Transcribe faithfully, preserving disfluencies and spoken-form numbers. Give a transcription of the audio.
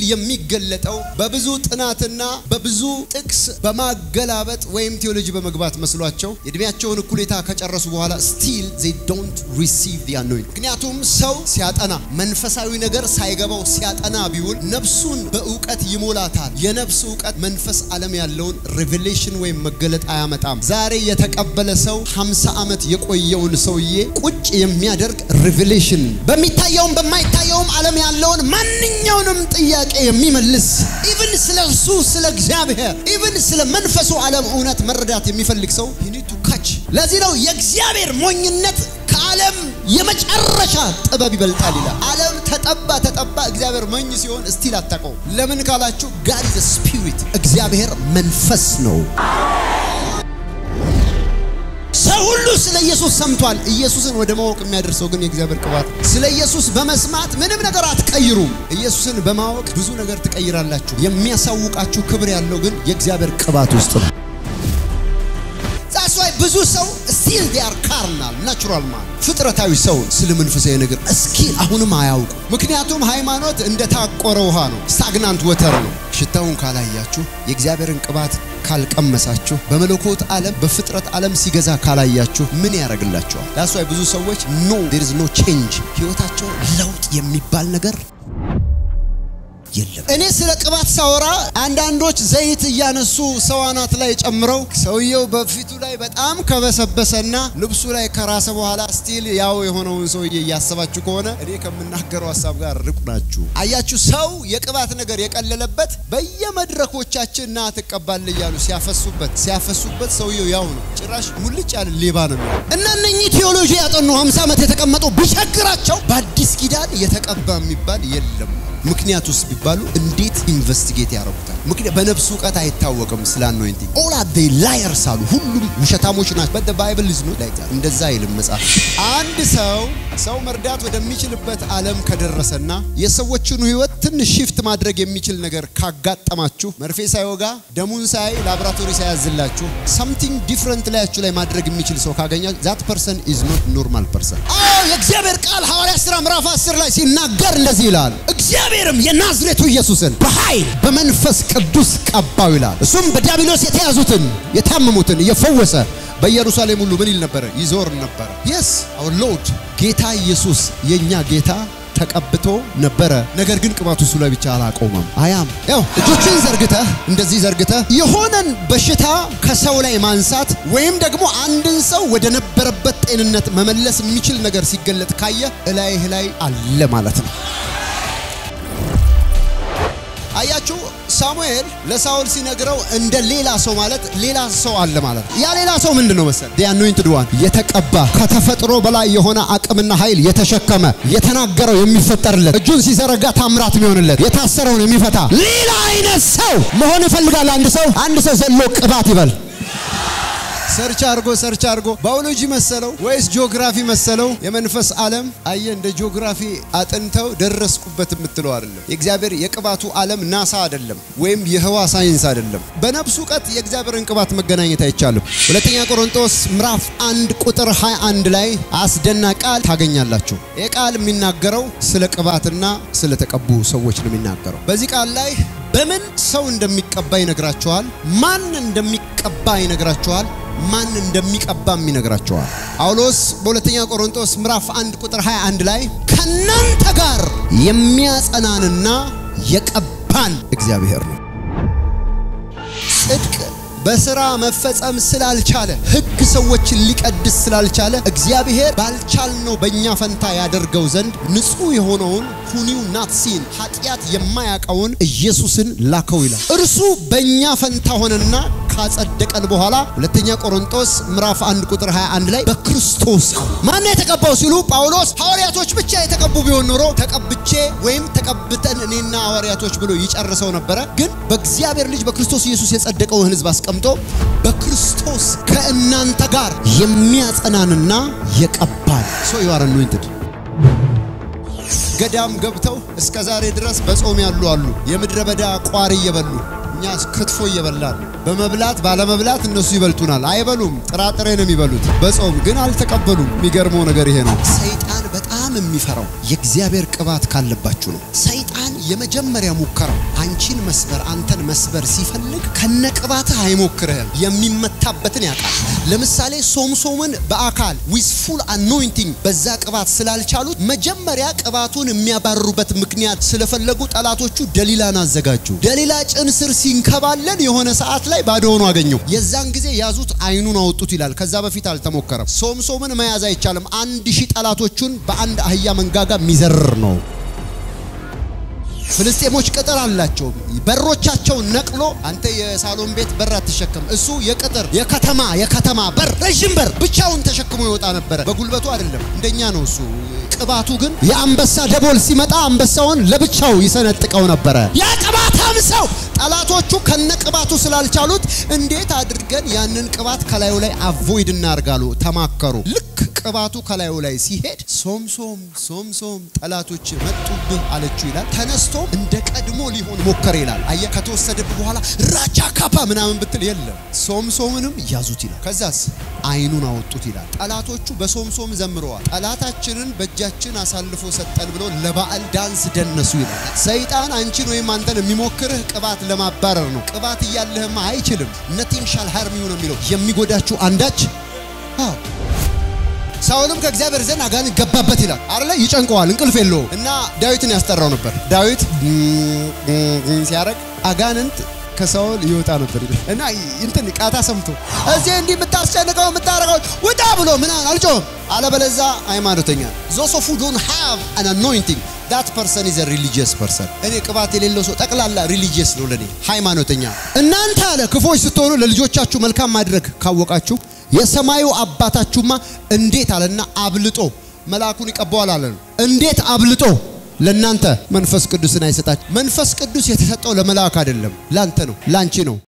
የሚገለጠው በብዙ ጥናትና በብዙ ጥቅስ በማገላበጥ ወይም ቴዎሎጂ በመግባት መስሏቸው የእድሜያቸውን እኩሌታ ከጨረሱ በኋላ still they don't receive the anointing ምክንያቱም ሰው ሲያጠና መንፈሳዊ ነገር ሳይገባው ሲያጠና ቢውል ነፍሱን በእውቀት ይሞላታል የነፍስ እውቀት መንፈስ ዓለም ያለውን revelation ወይም መገለጥ አያመጣም ዛሬ የተቀበለ ሰው ሃምሳ ዓመት የቆየውን ሰውዬ ቁጭ የሚያደርግ revelation በሚታየውም በማይታየውም ዓለም ያለውን ማንኛውንም ጥያቄ የሚመልስ even ስለ እሱ ስለ እግዚአብሔር even ስለ መንፈሱ ዓለም እውነት መረዳት የሚፈልግ ሰው you need to catch ለዚህ ነው የእግዚአብሔር ሞኝነት ከዓለም የመጨረሻ ጥበብ ይበልጣል ይላል ዓለም ተጠባ ተጠባ እግዚአብሔር ሞኝ ሲሆን እስቲል አታቀው ለምን ካላችሁ God is a spirit እግዚአብሔር መንፈስ ነው ሰው ሁሉ ስለ ኢየሱስ ሰምቷል ኢየሱስን ወደ ማወቅ የሚያደርሰው ግን የእግዚአብሔር ቅባት ስለ ኢየሱስ በመስማት ምንም ነገር አትቀይሩም ኢየሱስን በማወቅ ብዙ ነገር ትቀይራላችሁ የሚያሳውቃችሁ ክብር ያለው ግን የእግዚአብሔር ቅባት ውስጥ ነው That's why ብዙ ሰው still they are carnal natural man ፍጥረታዊ ሰው ስለ መንፈሳዊ ነገር እስኪ አሁንም አያውቁ ምክንያቱም ሃይማኖት እንደ ታቆረ ውሃ ነው stagnant water ነው ሽታውን ካላያችሁ የእግዚአብሔርን ቅባት ካልቀመሳችሁ በመለኮት ዓለም በፍጥረት ዓለም ሲገዛ ካላያችሁ ምን ያረግላችኋል That's why ብዙ ሰዎች no there is no change ህይወታቸው ለውጥ የሚባል ነገር የለም እኔ ስለ ቅባት ሳወራ አንዳንዶች ዘይት ያነሱ ሰዋናት ላይ ጨምረው ሰውየው በፊቱ ላይ በጣም ከበሰበሰና ልብሱ ላይ ከራሰ በኋላ ስቲል ያው የሆነውን ሰውዬ ያያሰባችሁ ከሆነ እኔ ከመናገረው ሐሳብ ጋር ርቁናችሁ አያችሁ ሰው የቅባት ነገር የቀለለበት በየመድረኮቻችን ና ተቀባል ይያሉ ሲያፈሱበት ሲያፈሱበት ሰውየው ያው ነው ጭራሽ ሙልጭ ያለ ሌባ ነው እና እነኚህ ቴዎሎጂ ያጠኑ ሃምሳ ዓመት የተቀመጡ ቢቸግራቸው በአዲስ ኪዳን የተቀባ የሚባል የለም ምክንያቱስ ቢባሉ እንዴት ኢንቨስቲጌት ያረጉታል ምክንያት በነፍሱ ቃት አይታወቅም ስለ anointing all are they liars አሉ ሁሉም ውሸታሞች ናቸው but the bible is not like that እንደዛ ይልም መጽሐፍ አንድ ሰው ሰው መርዳት ወደሚችልበት ዓለም ከደረሰና የሰዎችን ህይወት ትንሽ shift ማድረግ የሚችል ነገር ካጋጠማችሁ መርፌ ሳይወጋ ደሙን ሳይ ላብራቶሪ ሳይያዝላችሁ something different ላያችሁ ላይ ማድረግ የሚችል ሰው ካገኛችሁ that person is not normal person አዎ የእግዚአብሔር ቃል ሐዋርያት ሥራ ምዕራፍ አስር ላይ ሲናገር እንደዚህ ይላል እግዚአብሔርም የናዝሬቱ ኢየሱስን በኃይል በመንፈስ ቅዱስ ቀባው ይላል እሱም በዲያብሎስ የተያዙትን የታመሙትን የፈወሰ በኢየሩሳሌም ሁሉ ምን ይል ነበር ይዞር ነበር yes our lord ጌታ ኢየሱስ የኛ ጌታ ተቀብቶ ነበር ነገር ግን ቅባቱ እሱ ላይ ብቻ አላቆመም አያም ያው እጆችን ዘርግተህ እንደዚህ ዘርግተህ የሆነን በሽታ ከሰው ላይ ማንሳት ወይም ደግሞ አንድን ሰው ወደ ነበረበት ጤንነት መመለስ የሚችል ነገር ሲገለጥ ካየ እላይህ ላይ አለ ማለት ነው አያችሁ ሳሙኤል ለሳኦል ሲነግረው እንደ ሌላ ሰው ማለት ሌላ ሰው አለ ማለት ያ ሌላ ሰው ምንድነው መሰል the anointed one የተቀባ ከተፈጥሮ በላይ የሆነ አቅምና ኃይል የተሸከመ የተናገረው የሚፈጠርለት እጁን ሲዘረጋ ታምራት የሚሆንለት የታሰረውን የሚፈታ ሌላ አይነት ሰው መሆን ይፈልጋል አንድ ሰው አንድ ሰው ዘሎ ቅባት ይበል ሰርች አርጎ ሰርች አርጎ ባዮሎጂ መሰለው ወይስ ጂኦግራፊ መሰለው የመንፈስ ዓለም አየ እንደ ጂኦግራፊ አጥንተው ደረስኩበት የምትለው አይደለም የእግዚአብሔር የቅባቱ ዓለም ናሳ አይደለም ወይም የህዋ ሳይንስ አይደለም በነፍሱ ቀጥ የእግዚአብሔርን ቅባት መገናኘት አይቻልም ሁለተኛ ቆሮንቶስ ምዕራፍ አንድ ቁጥር ሃያ አንድ ላይ አስደናቂ ቃል ታገኛላችሁ የቃል የሚናገረው ስለ ቅባትና ስለ ተቀቡ ሰዎች ነው የሚናገረው በዚህ ቃል ላይ በምን ሰው እንደሚቀባ ይነግራቸዋል ማን እንደሚቀባ ይነግራቸዋል ማን እንደሚቀባም ይነግራቸዋል ጳውሎስ በሁለተኛ ቆሮንቶስ ምዕራፍ አንድ ቁጥር ሃያ አንድ ላይ ከናንተ ጋር የሚያጸናንና የቀባን እግዚአብሔር ነው ጽድቅ በስራ መፈጸም ስላልቻለ ህግ ሰዎችን ሊቀድስ ስላልቻለ እግዚአብሔር ባልቻልነው በእኛ ፈንታ ያደርገው ዘንድ ንጹህ የሆነውን ሁኒው ናትሲን ኃጢያት የማያቀውን ኢየሱስን ላከው ይላል እርሱ በእኛ ፈንታ ሆነና ካጸደቀን በኋላ ሁለተኛ ቆሮንቶስ ምዕራፍ አንድ ቁጥር ሃያ አንድ ላይ በክርስቶስ ማን የተቀባው ሲሉ ጳውሎስ ሐዋርያቶች ብቻ የተቀቡ ቢሆን ኖሮ ተቀብቼ ወይም ተቀብተን እኔና ሐዋርያቶች ብሎ ይጨርሰው ነበር ግን በእግዚአብሔር ልጅ በክርስቶስ ኢየሱስ የጸደቀው ህዝብ አስቀምጦ በክርስቶስ ከእናንተ ጋር የሚያጸናንና የቀባን so you are anointed ገዳም ገብተው እስከ ዛሬ ድረስ በጾም ያሉ አሉ የምድረ በዳ ቋሪ እየበሉ እኛስ ክትፎ እየበላን በመብላት ባለመብላት እነሱ ይበልጡናል አይበሉም ጥራጥሬ ነው የሚበሉት በጾም ግን አልተቀበሉም የሚገርመው ነገር ይሄ ነው ሰይጣን በጣም የሚፈራው የእግዚአብሔር ቅባት ካለባችሁ ነው። ሰይጣን የመጀመሪያ ሙከራው አንቺን መስበር አንተን መስበር ሲፈልግ ከነቅባትህ አይሞክርህም። የሚመታበትን ያውቃል። ለምሳሌ ሶምሶምን በአካል with full anointing በዛ ቅባት ስላልቻሉት መጀመሪያ ቅባቱን የሚያባርሩበት ምክንያት ስለፈለጉ ጠላቶቹ ደሊላን አዘጋጁ። ደሊላ ጭን ስር ሲንከባለን የሆነ ሰዓት ላይ ባዶ ሆኖ አገኘው። የዛን ጊዜ ያዙት፣ አይኑን አወጡት ይላል። ከዛ በፊት አልተሞከረም። ሶምሶምን መያዝ አይቻልም። አንድ ሺህ ጠላቶቹን በአንድ አህያ መንጋጋ ሚዘርር ነው። ፍልስጤሞች ቅጥር አላቸው። በሮቻቸው ነቅሎ አንተ የሳሎን ቤት በር አትሸከም፣ እሱ የቅጥር የከተማ የከተማ በር ረጅም በር ብቻውን ተሸክሞ ይወጣ ነበር። በጉልበቱ አይደለም፣ እንደኛ ነው እሱ። ቅባቱ ግን የአንበሳ ደቦል ሲመጣ አንበሳውን ለብቻው ይሰነጥቀው ነበር። ያ ቅባታም ሰው ጠላቶቹ ከነቅባቱ ስላልቻሉት እንዴት አድርገን ያንን ቅባት ከላዩ ላይ አቮይድ እናርጋሉ ተማከሩ። ልክ ቅባቱ ከላዩ ላይ ሲሄድ ሶምሶም ሶምሶም ጠላቶች መጡብህ አለችው ይላል። ተነስቶ እንደ ቀድሞ ሊሆን ሞከረ ይላል። አየ ከተወሰደብ በኋላ ራቻ ካፓ ምናምን ብትል የለም። ሶምሶምንም ያዙት ይላል። ከዛስ አይኑን አወጡት ይላል። ጠላቶቹ በሶምሶም ዘምረዋል። ጠላታችንን በእጃችን አሳልፎ ሰጠን ብሎ ለበዓል ዳንስ ደነሱ ይላል። ሰይጣን አንቺን ወይም አንተን የሚሞክርህ ቅባት ለማባረር ነው። ቅባት እያለህማ አይችልም። nothing shall harm you ነው የሚለው። የሚጎዳችሁ አንዳች አዎ ሳውልም ከእግዚአብሔር ዘንድ አጋንንት ገባበት ይላል አይደለ? ይጨንቀዋል፣ እንቅልፍ የለው እና ዳዊትን ያስጠራው ነበር። ዳዊት ሲያረግ አጋንንት ከሳውል ይወጣ ነበር እና እንትን ቃታ ሰምቶ እዚህ እንዲህ የምታስጨንቀው የምታረጋው ወጣ ብሎ ምናን አልጮህም። አለበለዛ ሃይማኖተኛ those who don't have an anointing that person is a religious person። እኔ ቅባት የሌለው ሰው ጠቅላላ religious ነው ለኔ፣ ሃይማኖተኛ። እናንተ አለ ክፎች ስትሆኑ ለልጆቻችሁ መልካም ማድረግ ካወቃችሁ የሰማዩ አባታችሁማ እንዴት አለና አብልጦ መልአኩን ይቀበዋል አለ። እንዴት አብልጦ ለናንተ መንፈስ ቅዱስን አይሰጣችሁ። መንፈስ ቅዱስ የተሰጠው ለመላእክ አይደለም፣ ላንተ ነው፣ ላንቺ ነው።